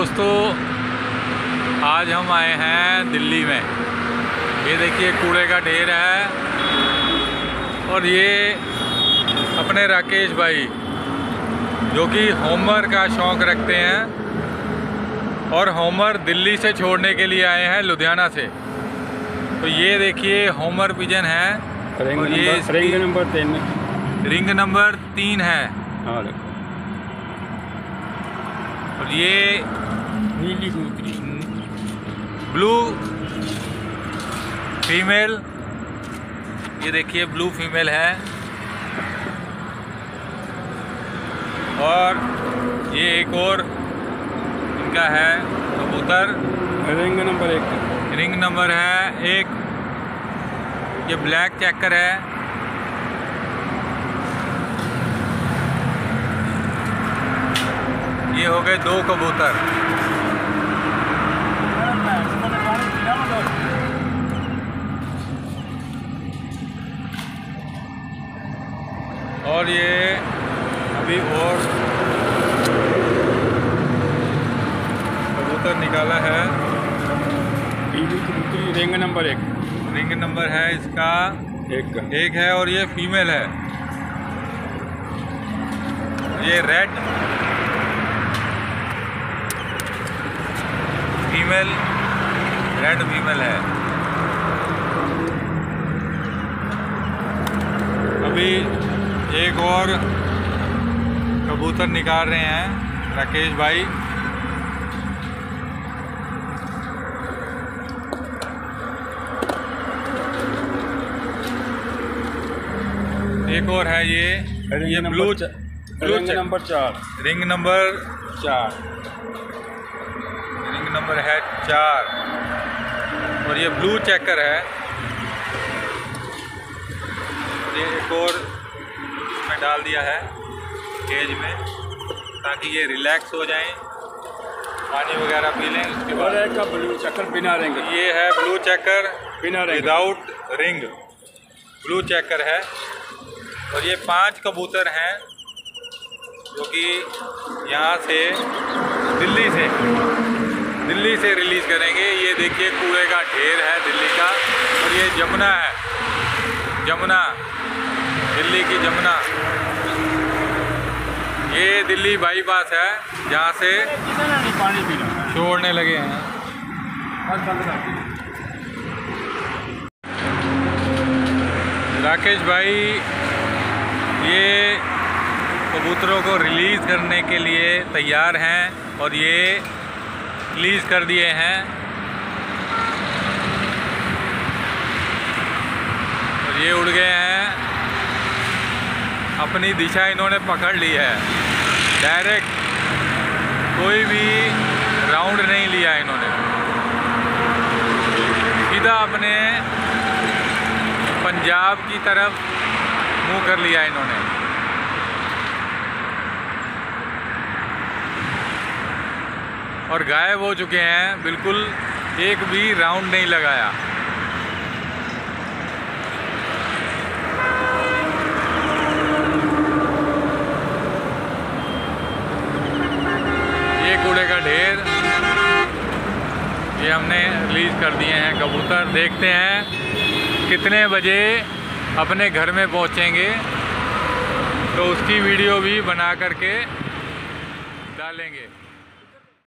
दोस्तों, आज हम आए हैं दिल्ली में। ये देखिए कूड़े का ढेर है और ये अपने राकेश भाई जो कि होमर का शौक़ रखते हैं और होमर दिल्ली से छोड़ने के लिए आए हैं लुधियाना से। तो ये देखिए होमर पिजन है और ये रिंग नंबर 3 है। हाँ देखो, और ये नीली कबूतरी ब्लू फीमेल, ये देखिए ब्लू फीमेल है। और ये एक और इनका है कबूतर, रिंग नंबर 1। रिंग नंबर है 1। ये ब्लैक चेकर है। ये हो गए 2 कबूतर। और ये अभी और कबूतर निकाला है। पीली कबूतरी रिंग नंबर 1। रिंग नंबर है इसका 1 है और ये फीमेल है। ये रेड फीमेल है। अभी एक और कबूतर निकाल रहे हैं राकेश भाई। एक और है ये blue ring number 4। Ring number 4। Ring number है 4 और ये ब्लू चेकर है। ये एक और इसमें डाल दिया है केज में ताकि ये रिलैक्स हो जाएं, पानी वगैरह पी लें। उसके बाद एक का ब्लू चेकर बिना रिंग। ये है ब्लू चेकर बिना ring, without ring blue checker है। और ये 5 कबूतर हैं जो कि यहाँ से दिल्ली से रिलीज़ करेंगे। ये देखिए कूड़े का ढेर है दिल्ली का। और ये जमुना है, जमुना दिल्ली की जमुना। ये दिल्ली बाईपास है जहाँ से पानी पीना छोड़ने लगे हैं। राकेश भाई ये कबूतरों को रिलीज़ करने के लिए तैयार हैं और ये रिलीज़ कर दिए हैं। और ये उड़ गए हैं, अपनी दिशा इन्होंने पकड़ ली है। डायरेक्ट कोई भी राउंड नहीं लिया इन्होंने, सीधा अपने पंजाब की तरफ मुंह कर लिया इन्होंने। और गायब हो चुके हैं, बिल्कुल एक भी राउंड नहीं लगाया। ये कूड़े का ढेर, ये हमने रिलीज़ कर दिए हैं कबूतर। देखते हैं कितने बजे अपने घर में पहुंचेंगे, तो उसकी वीडियो भी बना करके डालेंगे।